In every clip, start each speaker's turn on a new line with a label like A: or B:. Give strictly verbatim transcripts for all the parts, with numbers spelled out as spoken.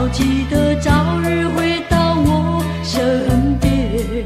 A: 要记得早日回到我身边。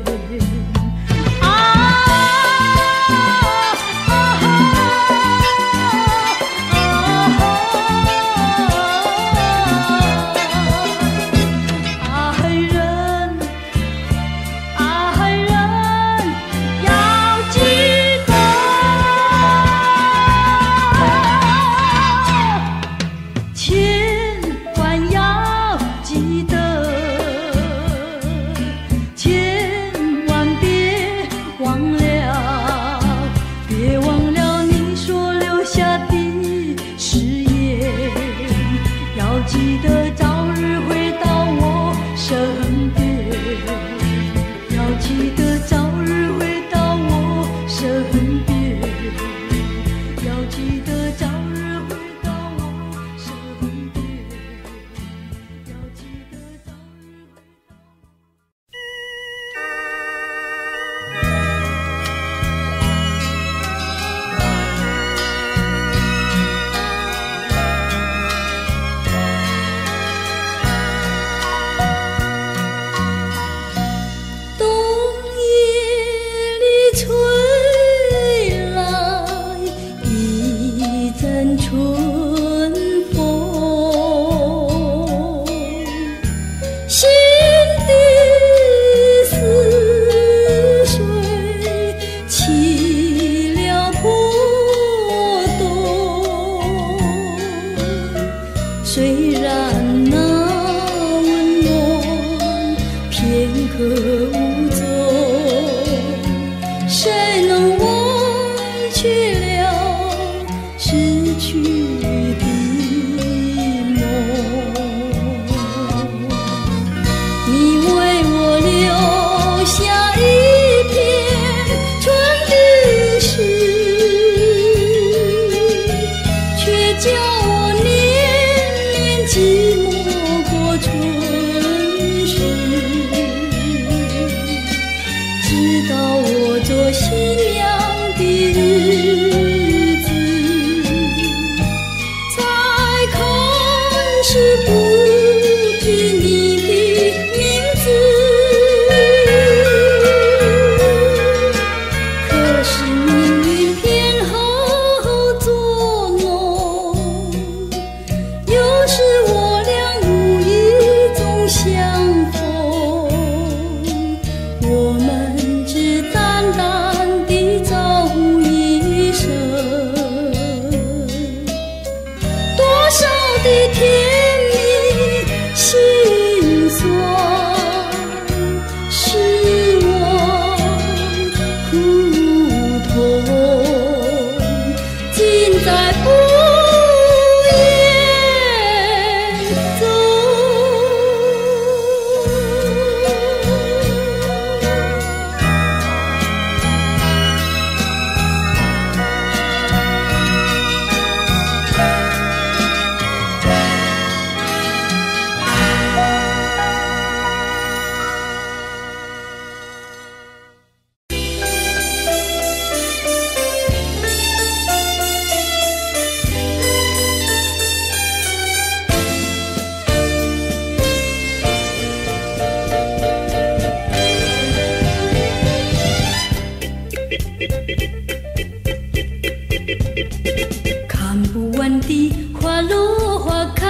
A: 看不完的花落花开，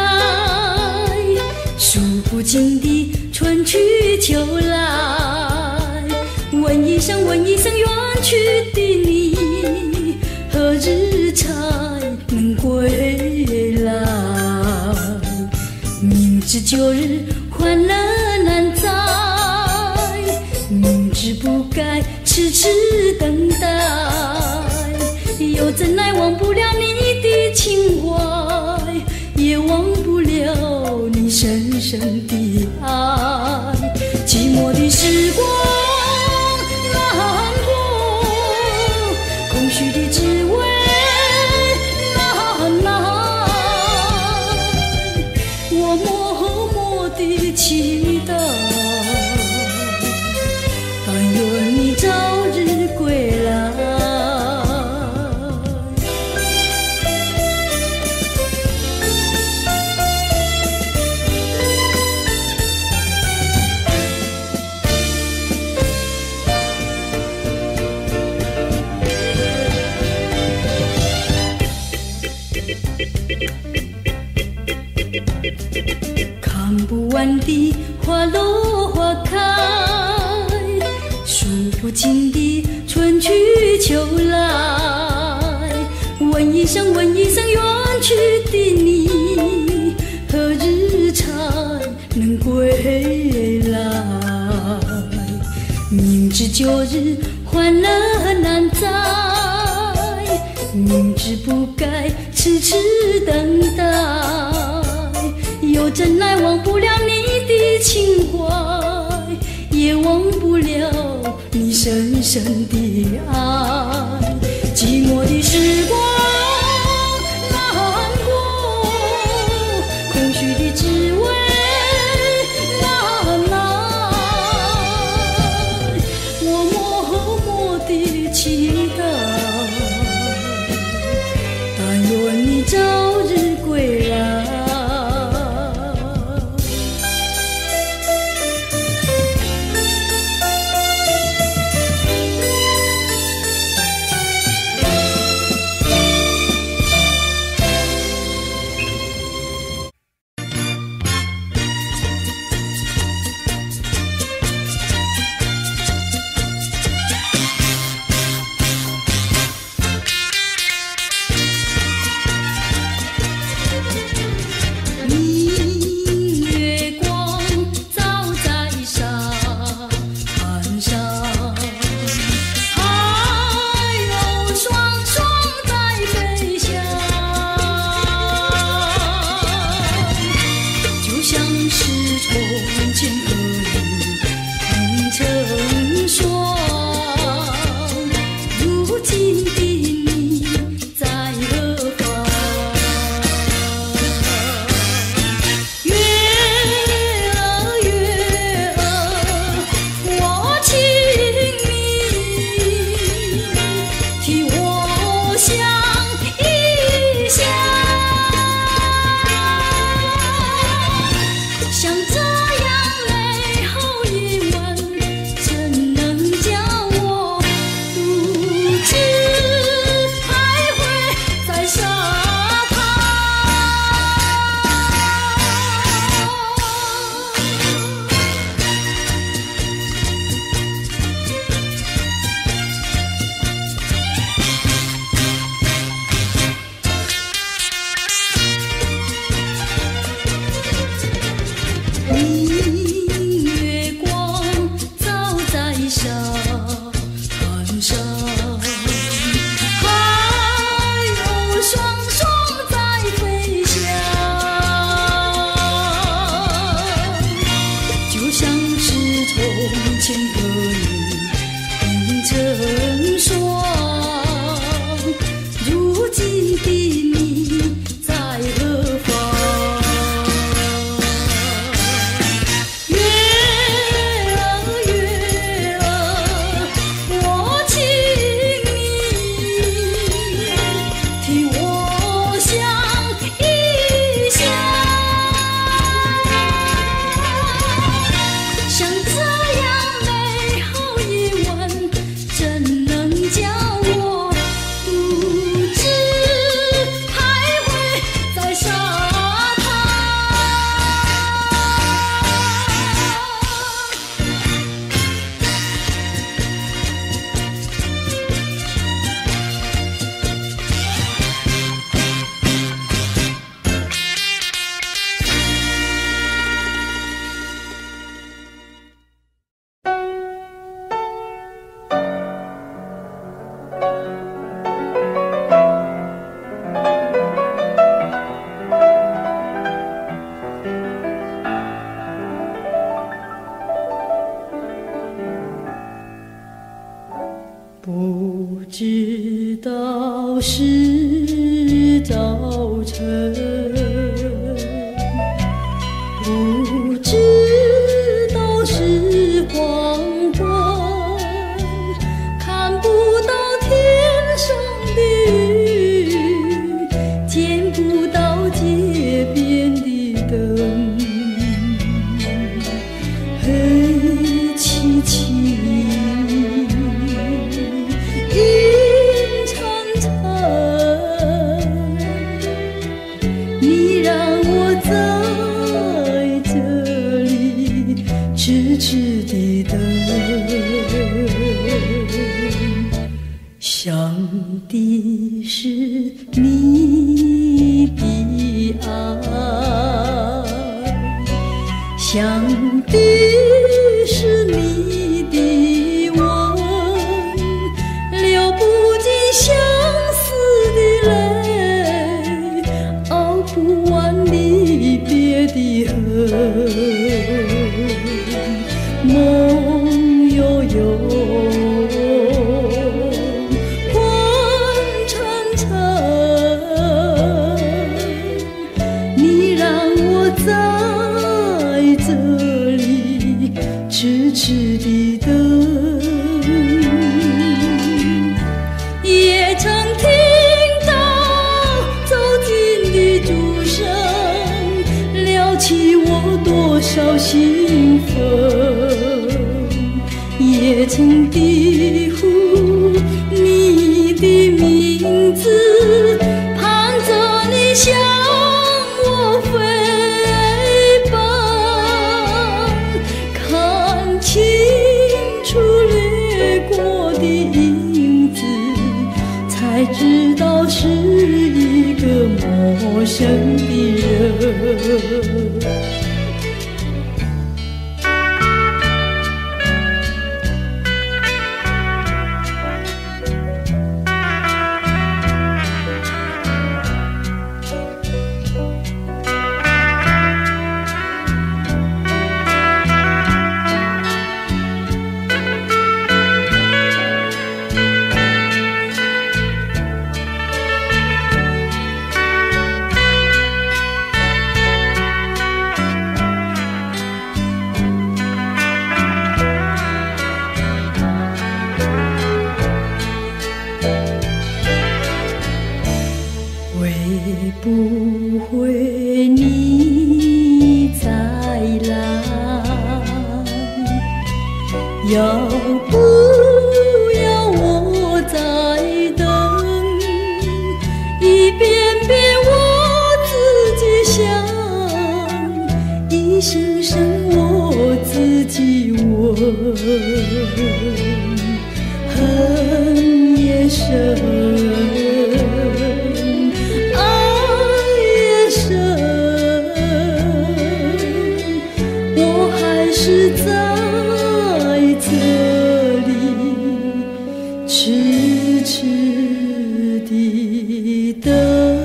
A: 数不尽的春去秋来。问一声问一声远去的你，何日才能归来？明知旧日欢乐难再，明知不该痴痴等待，又怎奈忘不了你的情怀，也忘不了你深深的爱。寂寞的时光难过，空虚的滋味难耐，我默默地期待，但愿你早日归来。 不完的花落花开，数不尽的春去秋来。问一声，问一声，远去的你，何日才能归来？明知旧日欢乐难再，明知不该痴痴等待，又怎奈忘不了你的情怀，也忘不了你深深的爱。寂寞的时光难过，空虚的滋味难耐，我默默地期待，但愿你早日归来。不知道是早晨，不知道是黄昏，看不到天上的云，见不到街边的灯，黑漆漆。阴沉沉。 想的是你的吻，流不尽相思的泪，熬不完离别的恨。梦悠悠，魂沉沉，你让我在这里痴痴地等，也曾听到走近的钟声，撩起我多少兴奋，也曾低呼你的名字，盼着你向我飞奔，看清楚掠过的影子，才知道是一个陌生的人。会不会你再来？要不要我再等？一遍遍我自己想，一声声我自己问，恨也深。是在这里痴痴地等。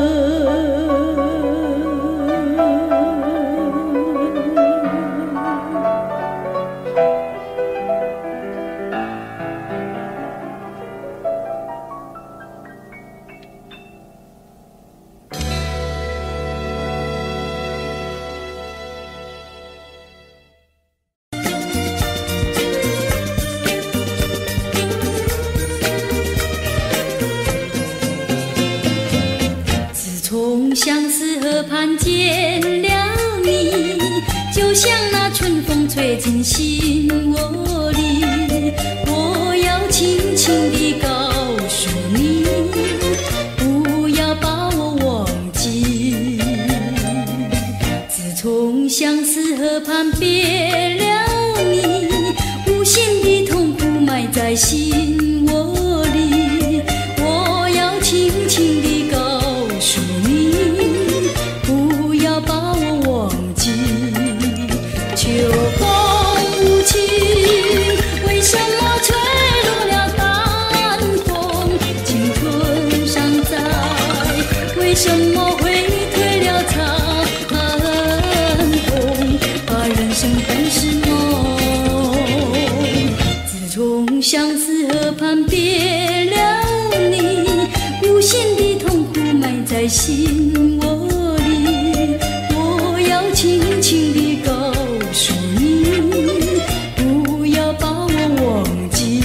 A: 相思河畔见了你，就像那春风吹进心窝里。我要轻轻地告诉你，不要把我忘记。自从相思河畔别了你，无限的痛苦埋在心窝里。我要轻轻地告诉你，不要把我忘记。秋风无情，为什么吹落了淡风？青春尚在，为什么会退了长风？把人生本是梦，自从相思河畔别了你，无限的痛苦埋在心窝里。我要轻轻地告诉你，不要把我忘记。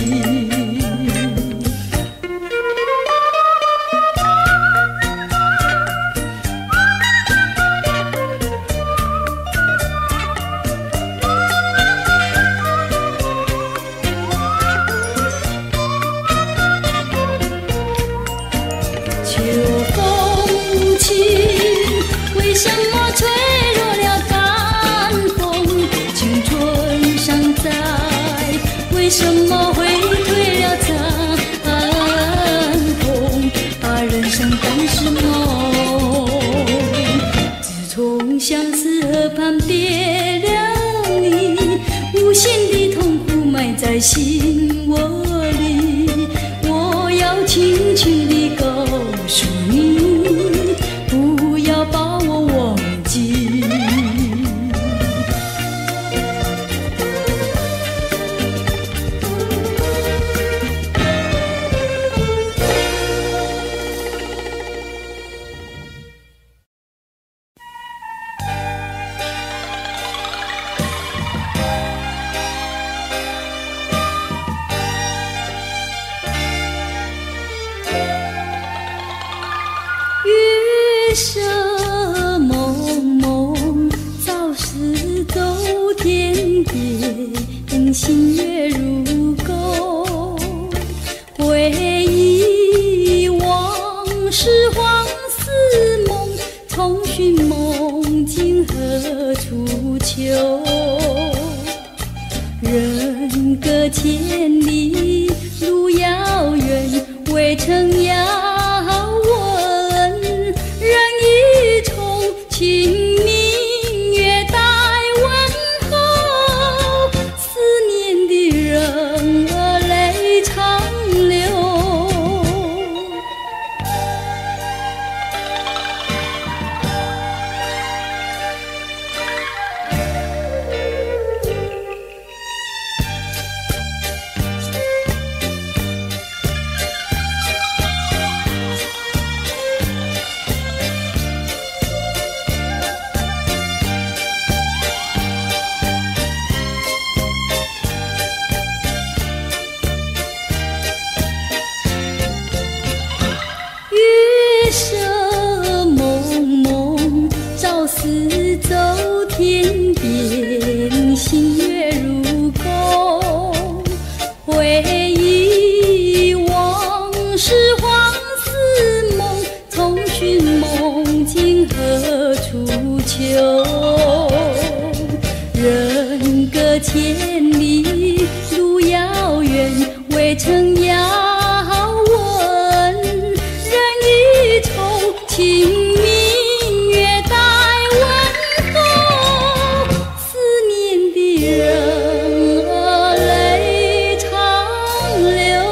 A: 秋风无情， 梦像是河畔别了你，无限的痛苦埋在心窝里。我要轻轻地告诉你，不要把我忘记。月色蒙蒙，早是走天边，星月如钩。回忆往事恍似梦，重寻梦境何处求？人隔千里路遥远，未曾遥问，人一重情明月待问候，思念的人儿泪长流。月色蒙蒙，早是走天边，星月如钩。回忆往事恍似梦，重寻梦境何处求？人隔千里路遥远，未曾遥问，人一重情明月待问候，思念的人儿泪长流。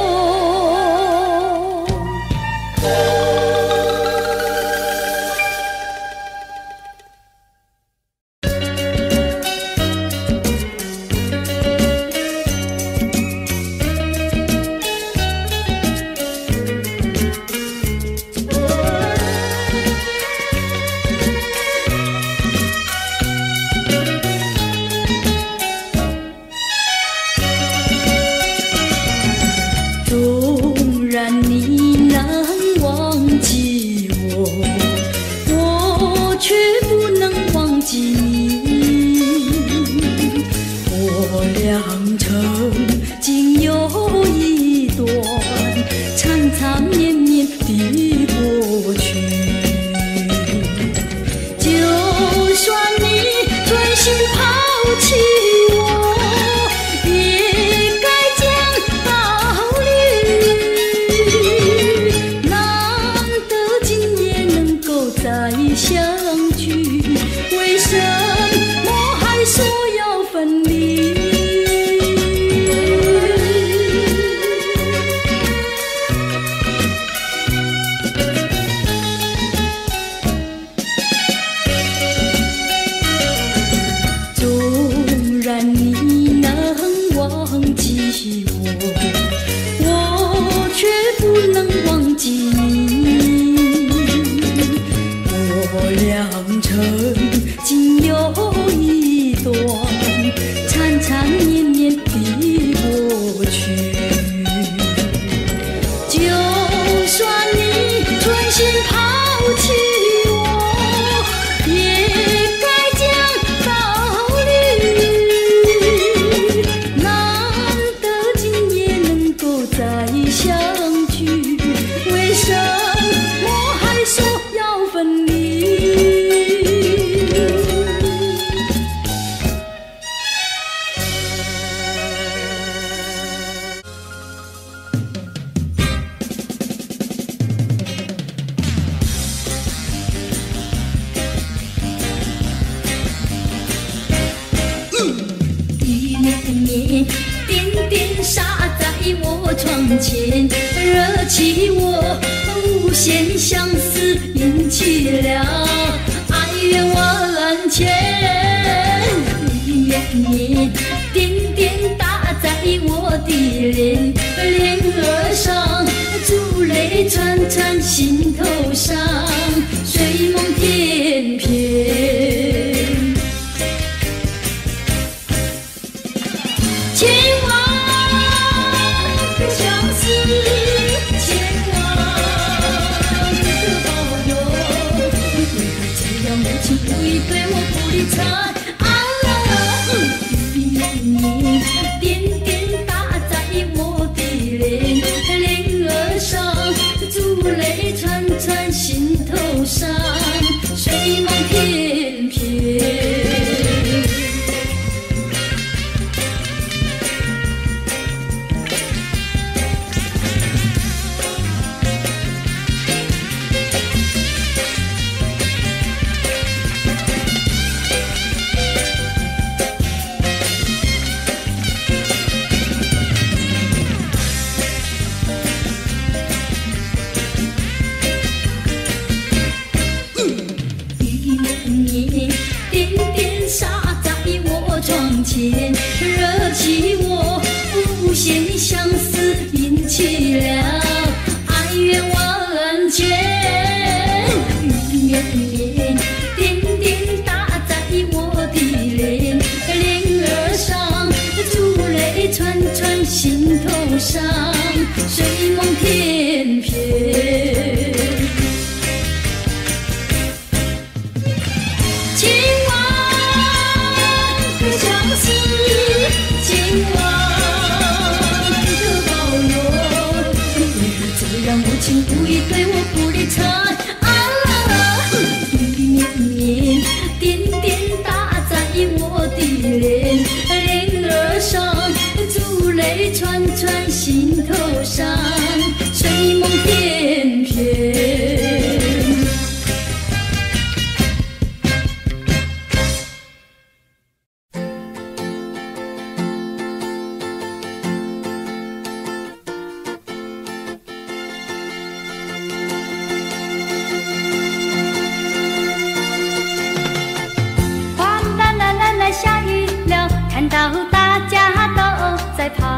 A: 绵，点点洒在我窗前，惹起我无限相思，引起了哀怨万千。绵绵点点打在我的脸，脸额上，珠泪串串心头上，睡梦翩翩。千万个相思，千万个保佑，为何这样无情无义对我不理睬？啊，绵绵点点打在我的脸，脸额上，珠泪串串心头上，睡梦翩翩。惹起我无限相思，引起了哀怨万千。绵绵点点打在我的脸，脸额上，珠泪串串心头上，睡梦翩翩。千万个保佑，为何这样无情无义对我不理睬？啊，绵绵点点打在我的脸，脸额上，珠泪串串心头上，睡梦翩翩。看到大家都在跑，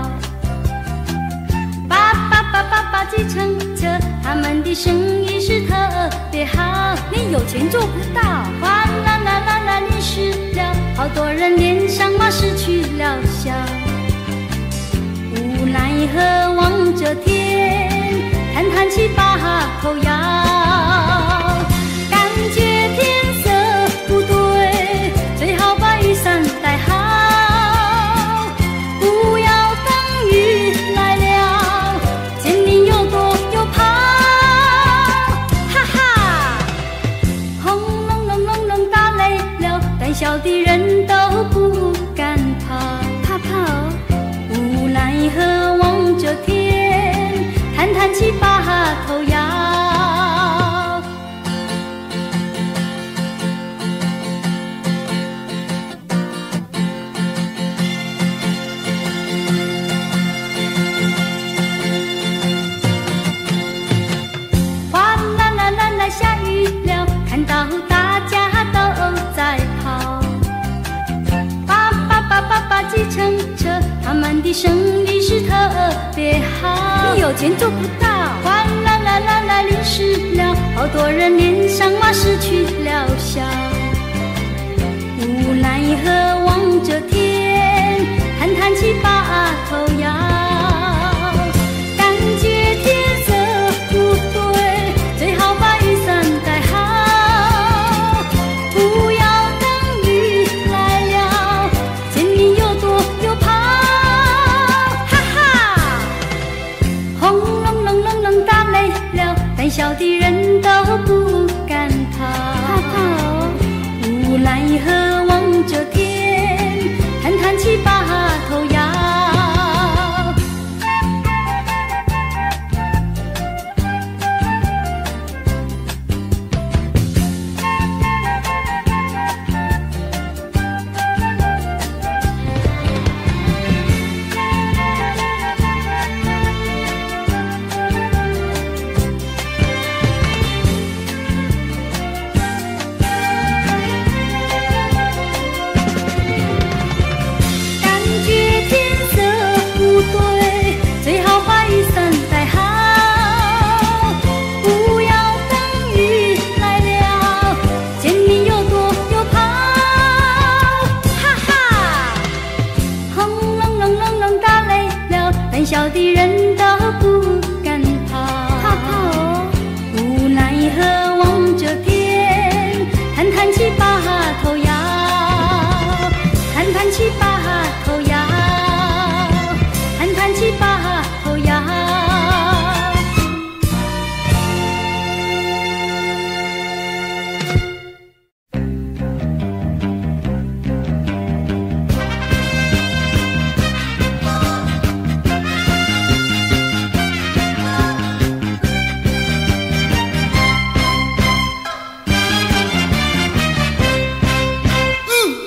A: 叭叭叭叭叭计程车，他们的生意是特别好。你有钱做不到，哗啦啦啦啦淋湿了，好多人脸上嘛失去了笑。无奈何望着天，叹叹气把头摇，感觉天色不对，最好把雨伞带好。小的人都不敢跑，怕跑。无奈何望着天，叹叹气把头摇。哗啦啦啦啦下雨了，看到大家都在跑。计程车，他们的生意是特别好。你有钱做不到，哗啦啦啦啦淋湿了，好多人脸上嘛失去了笑。无奈何望着天，叹叹气把头摇，感觉天色不对，最好把雨伞带好，不要等雨来了，见你又躲又跑，哈哈！轰隆隆隆隆打雷了，胆小的人都不敢跑，怕跑。无奈何望着天，叹叹气把头摇。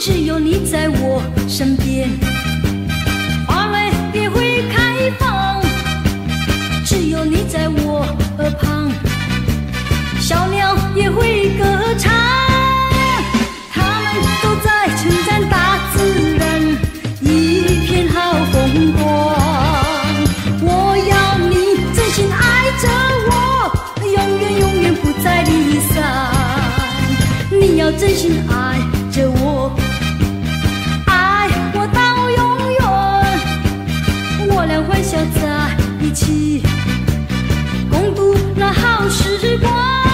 A: 只有你在我身边，花蕊也会开放。只有你在我耳旁，小鸟也会歌唱。它们都在称赞大自然，一片好风光。我要你真心爱着我，永远永远不再离散。你要真心爱着我，爱我到永远。我俩欢笑在一起，共度那好时光。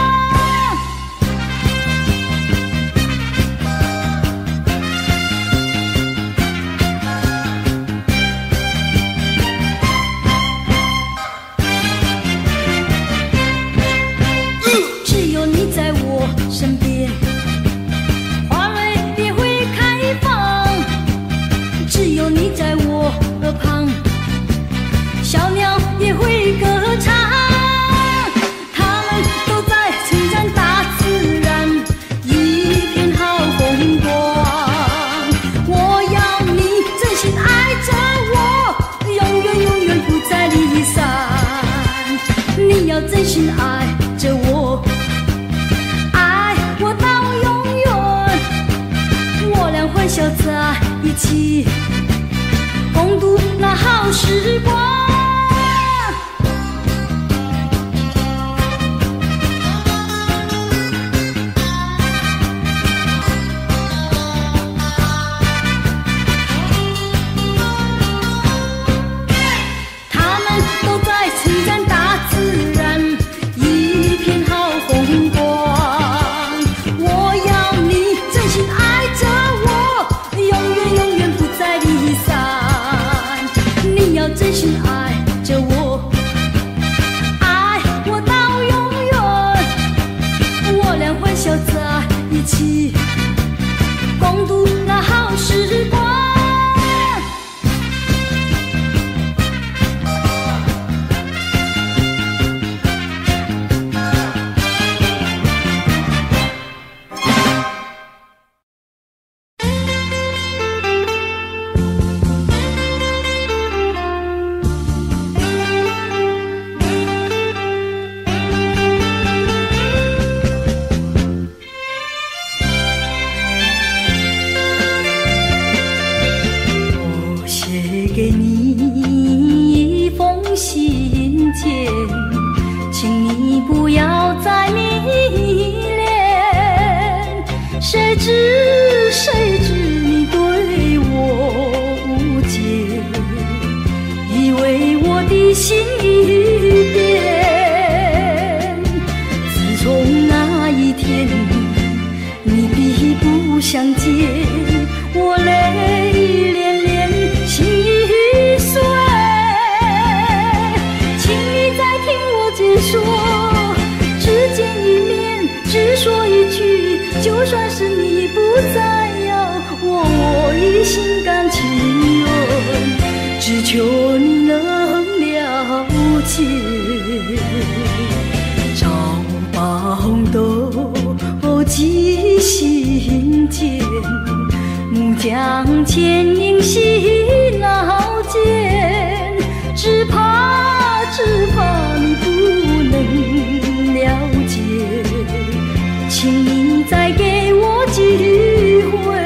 A: 只有你在我身边，花蕊也会开放。只有你在我耳旁，小鸟也会歌唱。它们都在称赞大自然，一片好风光。我要你真心爱着我，永远永远不再离散。你要真心爱着我，爱我到永远。我俩欢笑在一起，共度那好时光。他们都在称赞大自然，一片好风光。我要你真心爱着我，永远永远不再离散。你要真心爱着我，爱我到永远。我俩欢笑在一起，共度那好时光。给你一封信件，请你不要再迷恋。谁知谁知你对我误解，以为我的心已变。自从那一天你并不相见，我泪涟涟，心已碎。请你再听我解说，只见一面，只说一句，就算是你不再要我，我一心甘情愿，只求你能了解。朝报斗寄信笺，木匠牵引细老间，只怕只怕你不能了解，请你再给我机会。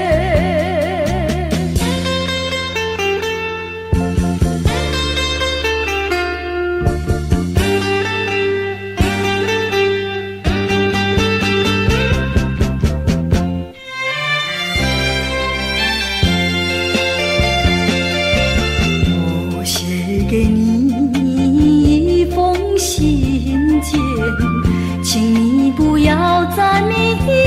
A: 给你一封信件，请你不要再迷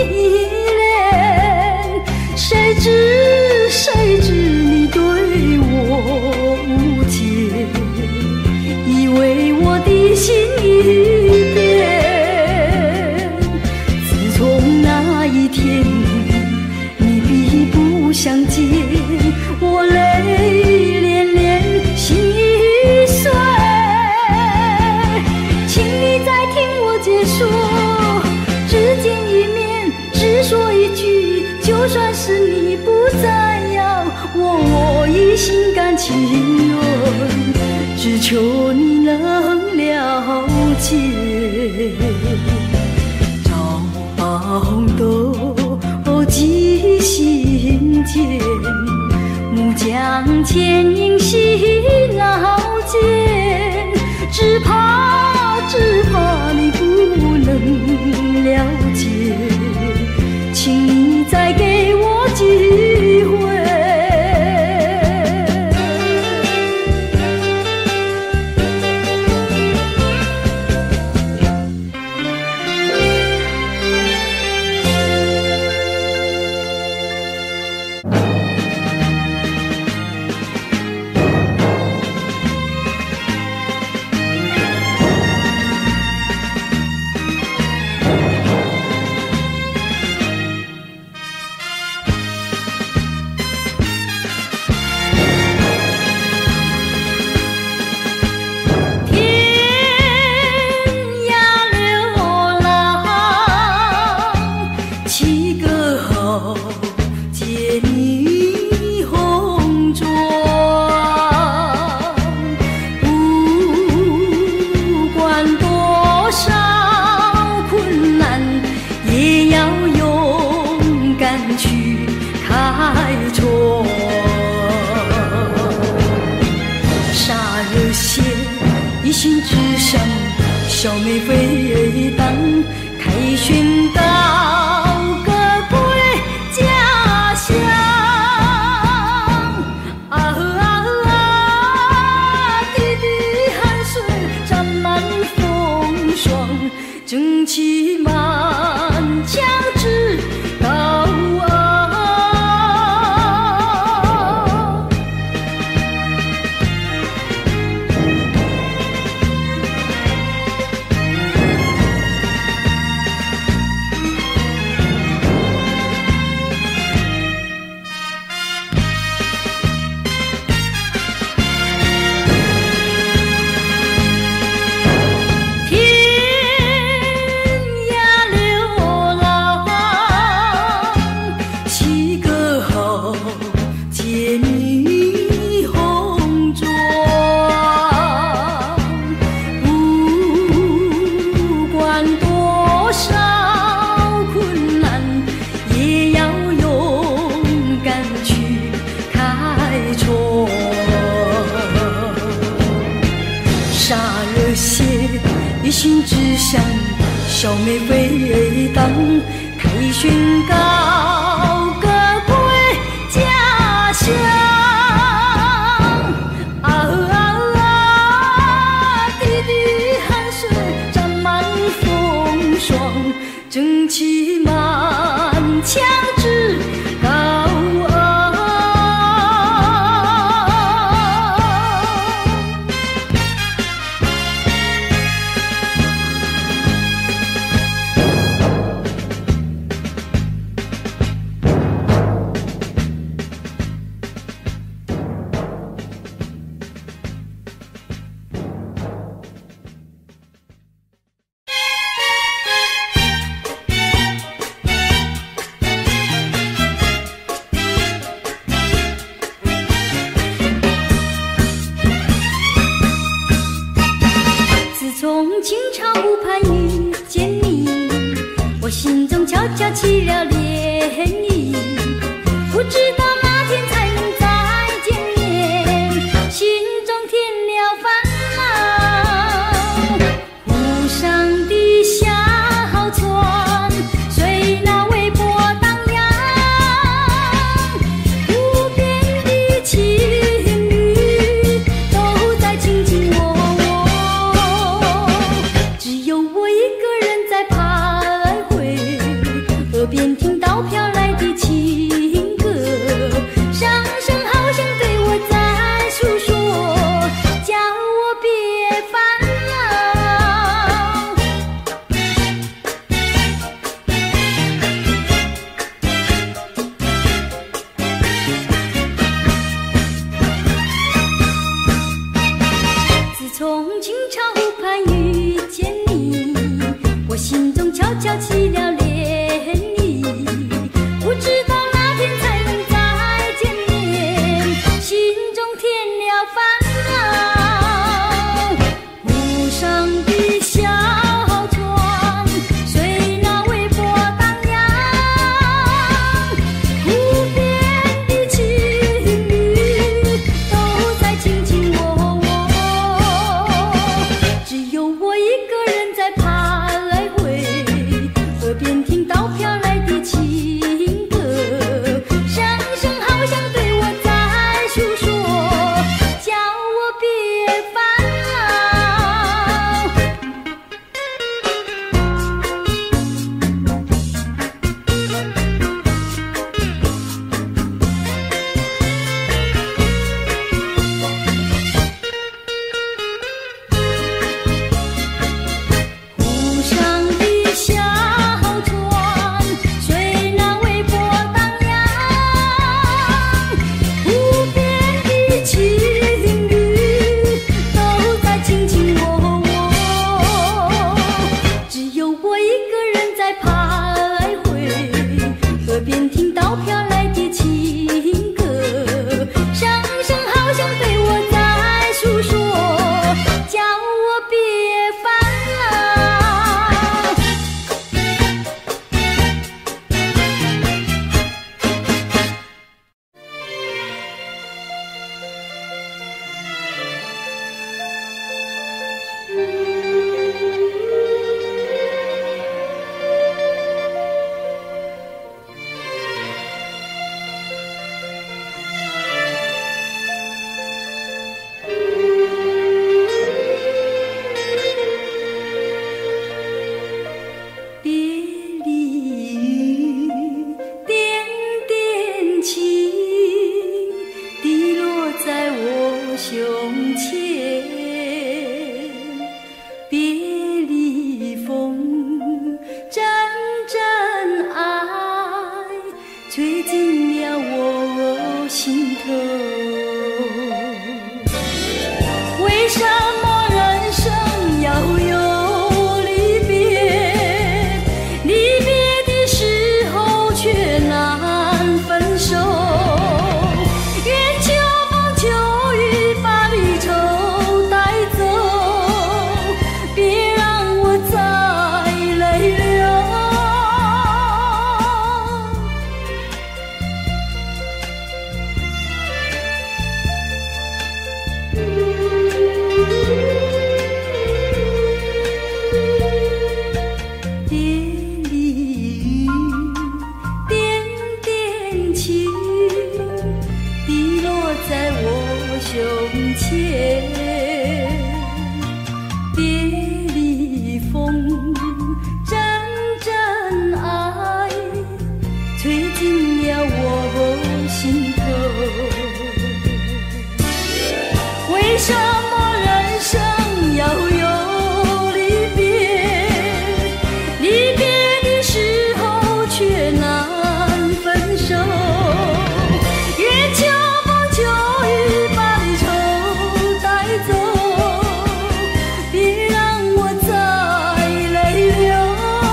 A: 恋。谁知谁知你对我误解，以为我的心已变。自从那一天你并不相见，我泪涟涟，心已碎。请你再听我解说，只见一面，只说一句，就算是你不再要我，我已心甘情愿，只求你能了解。朝斗寄心间，木匠牵引细老间，只怕只怕你不能了解，请你再给我机会。一心只想消灭非党，凯旋到各归家乡。啊啊啊！滴滴汗水沾满风霜，正气满腔直到岸。一心只想消灭非党，凯旋高歌归家乡。啊啊啊！滴滴汗水沾满风霜，正气满腔直到岸。从清朝湖畔遇见你，我心中悄悄起了涟漪，不知道哪天才能再见面，心中添了烦恼。湖上的小船随那微波荡漾，湖边的情侣都在亲近我，只有我一个人在徘徊，耳边听到什么人生要有离别？离别的时候却难分手。愿秋风秋雨把离愁带走，别让我再泪流。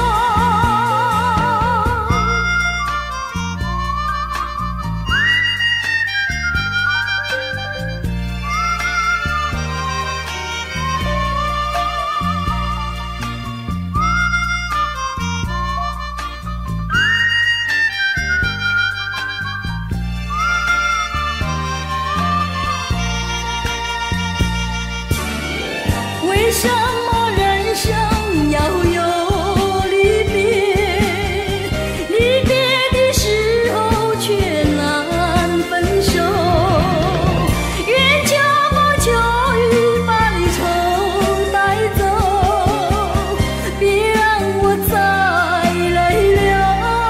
A: 为什么人生要有离别？离别的时候却难分手。愿秋风秋雨把离愁带走，别让我再泪流。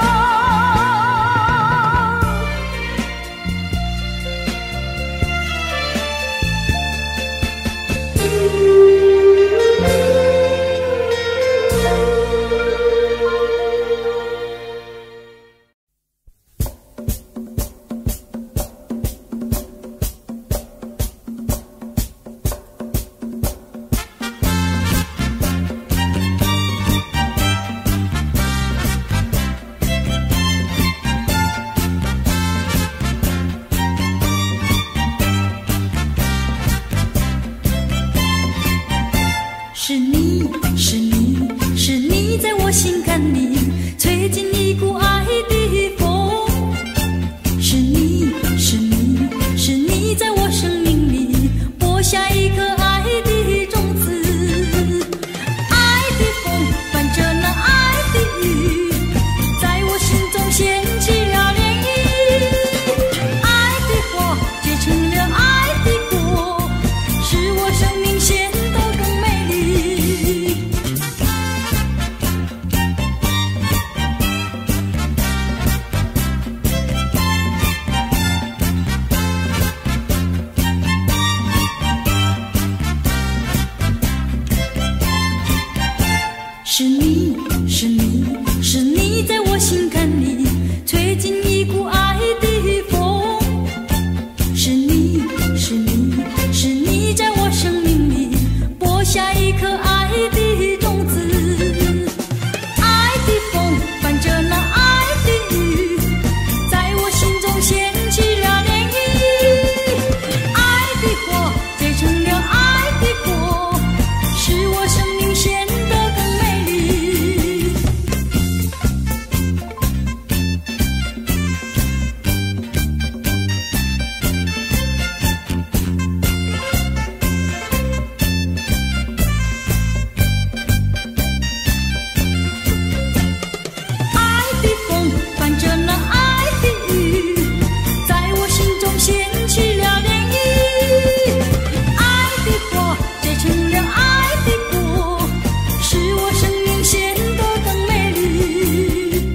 A: 是你，是你，是你在我心坎里吹进一股爱的风。是你，是你，是你在我生命里播下一颗爱的种子。爱的风伴着那爱的雨，在我心中掀起了涟漪。爱的花结成了爱的果，使我生命显得更美丽。是你，是你，是你在我心坎里吹进一股爱的风。是你，是你，是你在我生命里播下一颗爱的种子。爱的风伴着那爱的雨，在我心中掀起了涟漪。爱的花结成了爱的果，使我生命显得更美丽。爱的风伴着那爱的雨，在我心中掀起了涟漪。爱的花结成了爱的果，使我生命显得更美丽。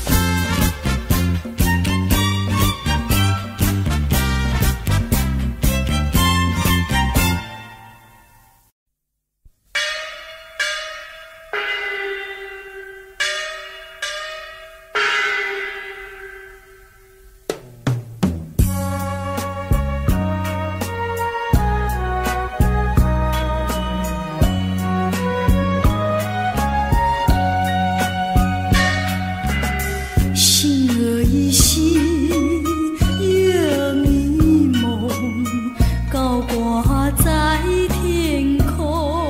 A: 心儿依稀，月儿迷蒙，高挂在天空。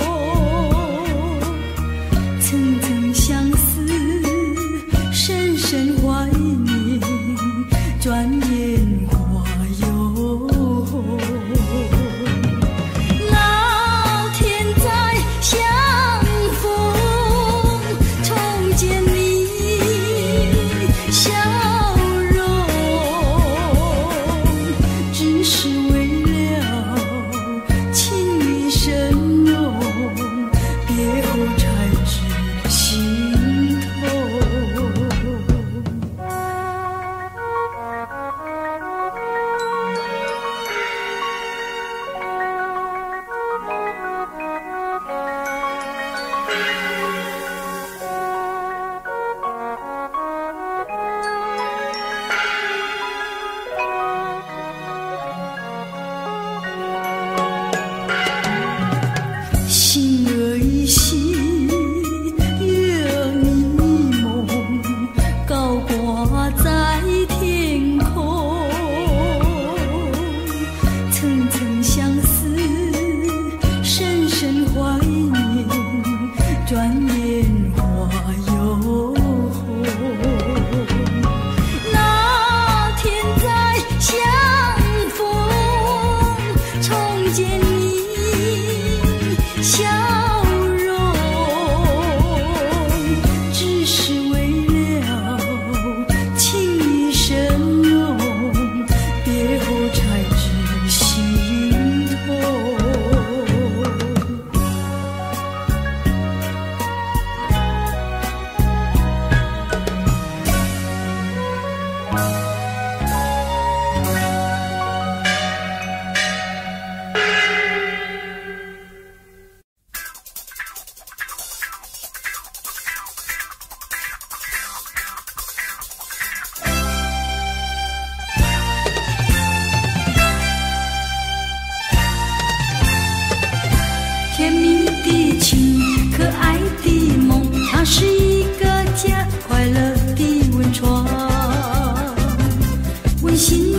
A: 层层相思，深深怀念，转眼花又红。老天在相逢，重见你笑容，只是为了情意深浓，别后才知心痛。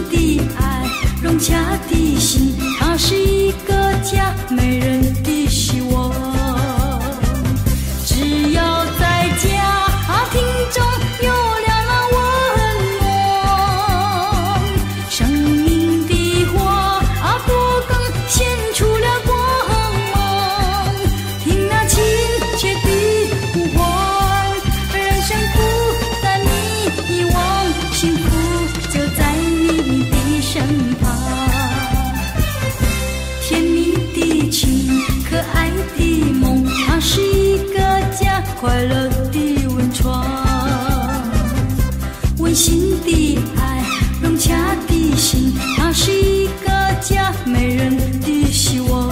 A: 的爱，融洽的心，它是一个家，没人的希望。只要在家庭中有亮了温暖，生命的花朵更显出了光芒。听那亲切的呼唤，人生不再迷惘，幸福就在你的身旁。甜蜜的情，可爱的梦，它是一个家，快乐的温床。温馨的爱，融洽的心，它是一个家，没人的希望。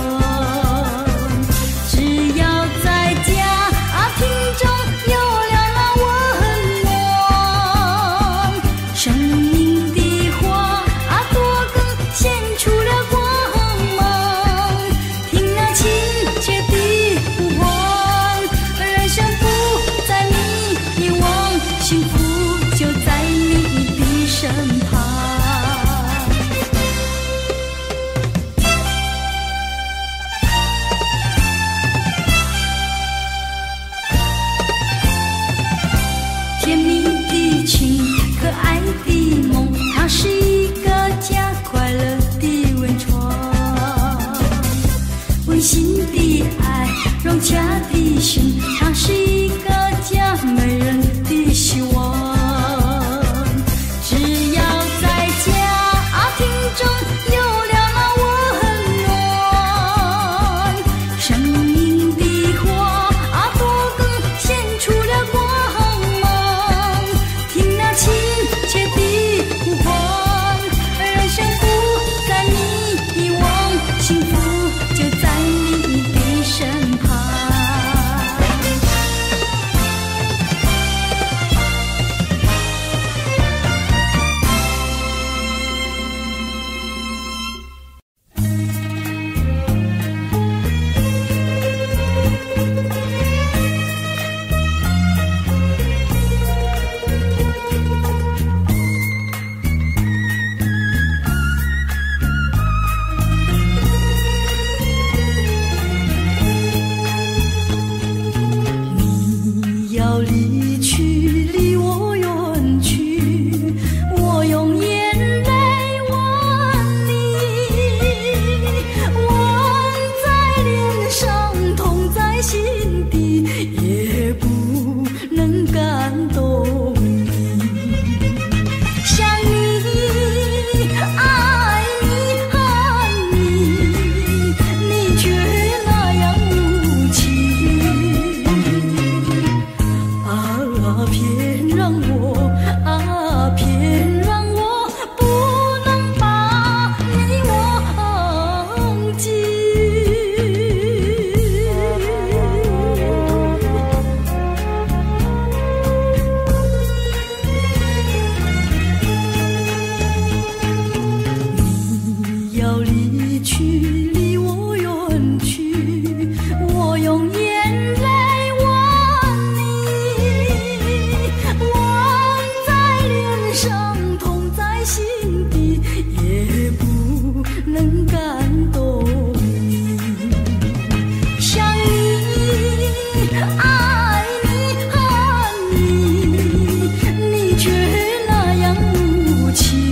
A: 只要在家庭中有亮了温暖，生命的花朵更显出了光芒。听那亲切的呼唤，人生不再迷惘，幸福就在你的身旁。甜蜜的情，可爱的梦，它是一个家，快乐的温床。温馨的爱，融洽的心，它是一个家，没人的希望。只要在家庭中有亮了温暖，生命的花朵更显出了光芒。听那亲切的呼唤，人生不再迷惘，幸福就在你的身旁。你要离去，离我远去，我用眼泪吻你，吻在脸上，痛在心底，也不能感动你。想你，爱你，恨你，你却那样无情。啊，偏让我，啊，偏让我不能把你忘记。你要离去，离我远去，我用眼泪吻你，吻在脸上，痛在心底，也不能感动你。想你，爱你，恨你，你却那样无情。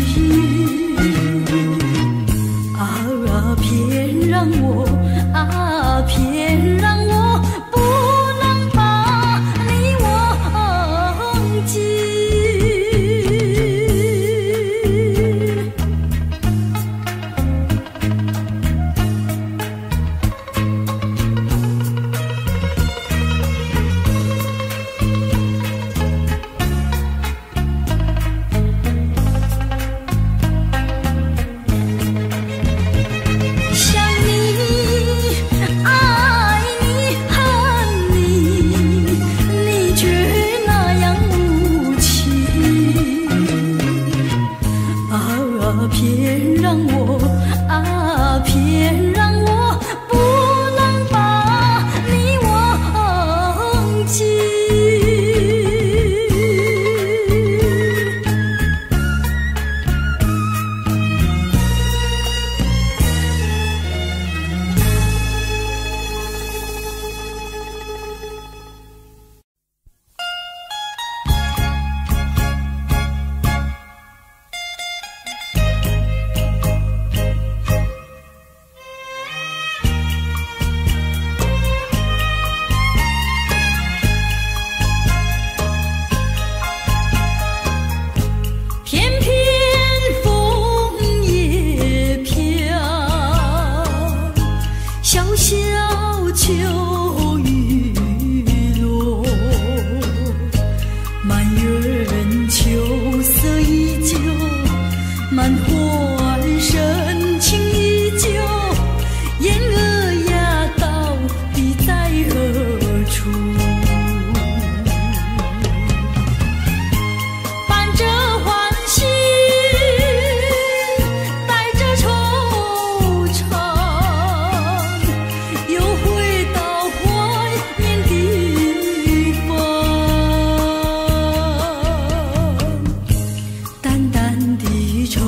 A: 啊，偏让我，啊，偏让我不能把你忘记。想你，爱你，恨你，你却那样无情。啊，偏让我，啊，偏让我不能把你忘记。 怀深情依旧，燕儿呀，到底在何处？伴着欢喜，带着惆怅，又回到怀念地方。淡淡的愁，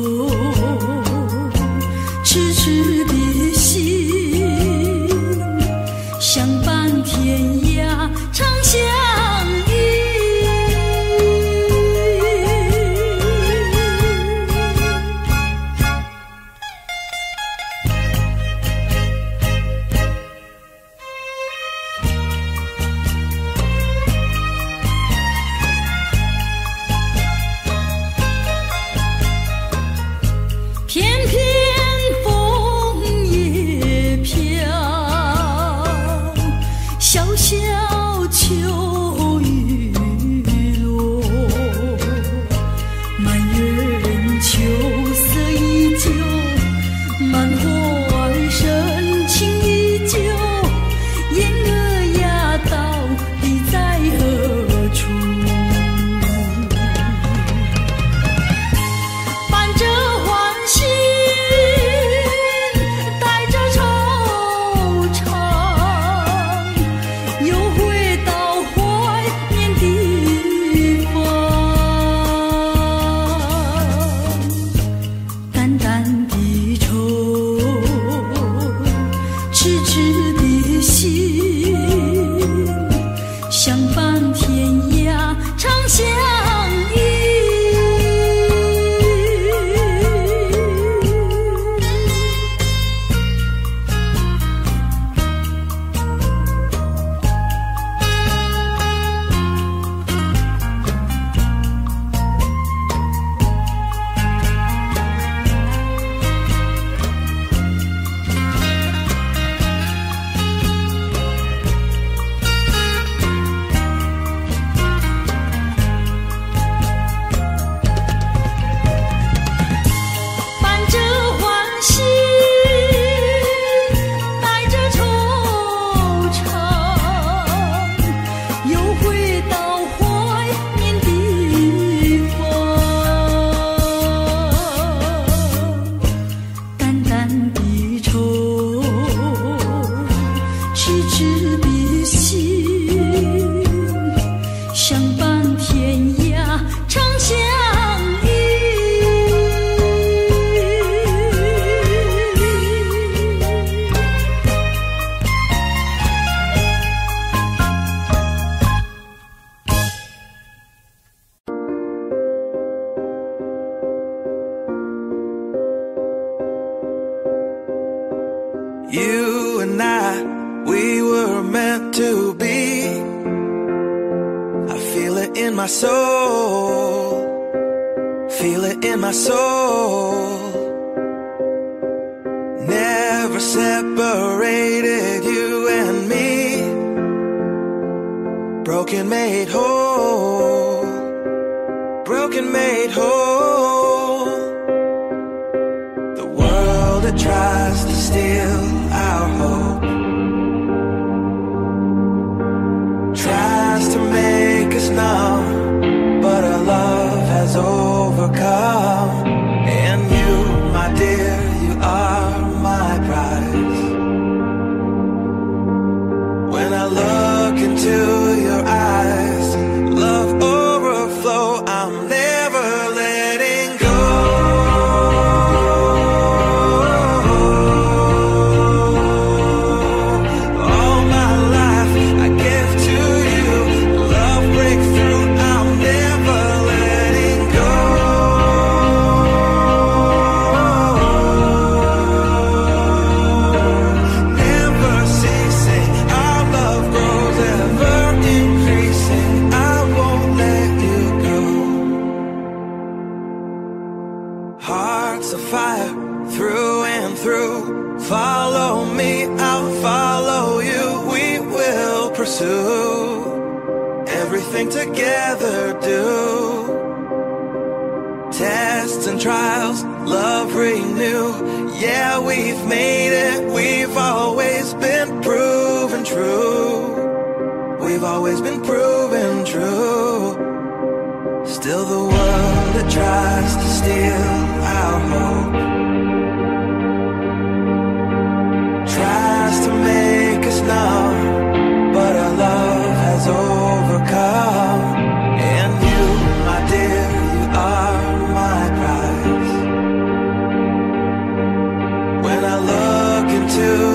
A: 痴痴的心，相伴天涯长相依。片片枫叶飘，小小秋雨落，满园秋色依旧，满怀深情依旧，燕儿呀，到底在何处？伴着欢喜，带着惆怅，又回到怀念地方。淡淡的愁，痴痴的心，相伴天涯长相依。伴着欢喜，带着惆怅，又回到怀念地方。淡淡的愁，痴痴的心，相伴天涯长相依。
B: You and I, we were meant to be. I feel it in my soul, feel it in my soul. Never separated, you and me. Broken made whole, broken made whole. The world that tries to steal our hope tries to make us numb, but our love has overcome. And you, my dear, you are my prize. When I look into your eyes, love overflow, I'm never letting go. Everything together do tests and trials, love renew. Yeah, we've made it, we've always been proven true. We've always been proven true. Still the world that tries to steal our hope tries to make us numb, but our love has overcome. And you, my dear, you are my prize. When I look into